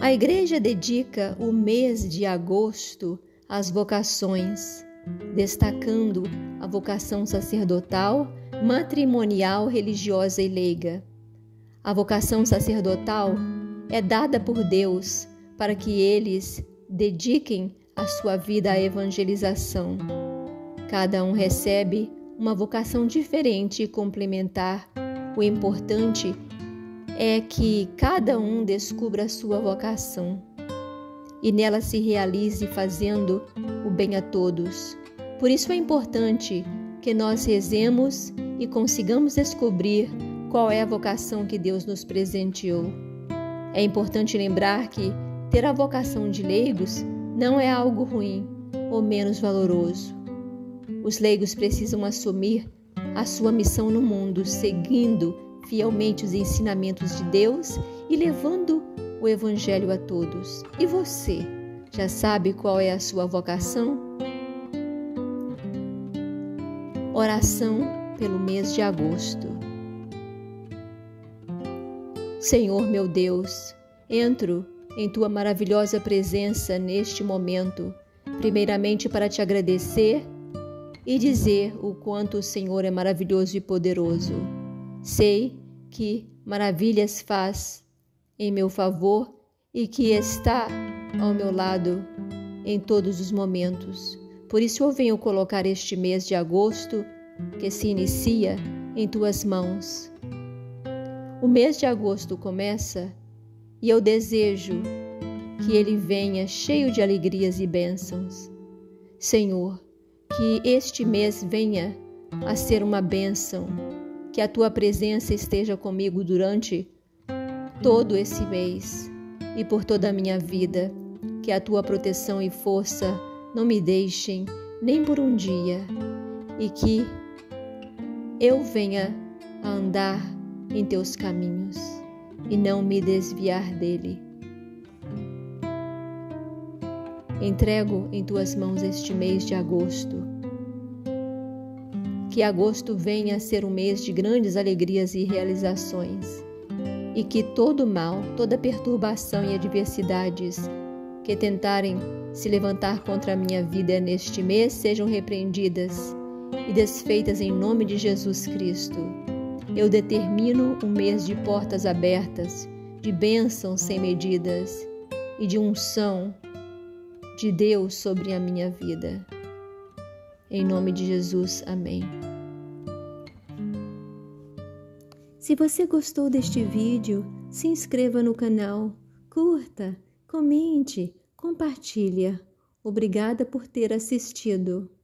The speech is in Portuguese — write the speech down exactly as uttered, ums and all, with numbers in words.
A igreja dedica o mês de agosto às vocações, destacando a vocação sacerdotal, matrimonial, religiosa e leiga. A vocação sacerdotal é dada por Deus para que eles dediquem a sua vida à evangelização. Cada um recebe uma vocação diferente e complementar. O importante é que cada um descubra a sua vocação e nela se realize fazendo o bem a todos. Por isso é importante que nós rezemos e consigamos descobrir qual é a vocação que Deus nos presenteou. É importante lembrar que ter a vocação de leigos não é algo ruim ou menos valoroso. Os leigos precisam assumir a sua missão no mundo, seguindo fielmente os ensinamentos de Deus e levando o Evangelho a todos. E você, já sabe qual é a sua vocação? Oração pelo mês de agosto. Senhor meu Deus, entro em Tua maravilhosa presença neste momento, primeiramente para Te agradecer e dizer o quanto o Senhor é maravilhoso e poderoso. Sei que maravilhas faz em meu favor e que está ao meu lado em todos os momentos. Por isso eu venho colocar este mês de agosto, que se inicia, em Tuas mãos. O mês de agosto começa e eu desejo que ele venha cheio de alegrias e bênçãos. Senhor, que este mês venha a ser uma bênção, que a Tua presença esteja comigo durante todo esse mês e por toda a minha vida, que a Tua proteção e força não me deixem nem por um dia e que eu venha a andar em Teus caminhos e não me desviar dele. Entrego em Tuas mãos este mês de agosto. Que agosto venha a ser um mês de grandes alegrias e realizações, e que todo mal, toda perturbação e adversidades que tentarem se levantar contra a minha vida neste mês sejam repreendidas e desfeitas em nome de Jesus Cristo. Eu determino um mês de portas abertas, de bênçãos sem medidas e de unção de Deus sobre a minha vida. Em nome de Jesus, amém. Se você gostou deste vídeo, se inscreva no canal, curta, comente, compartilha. Obrigada por ter assistido.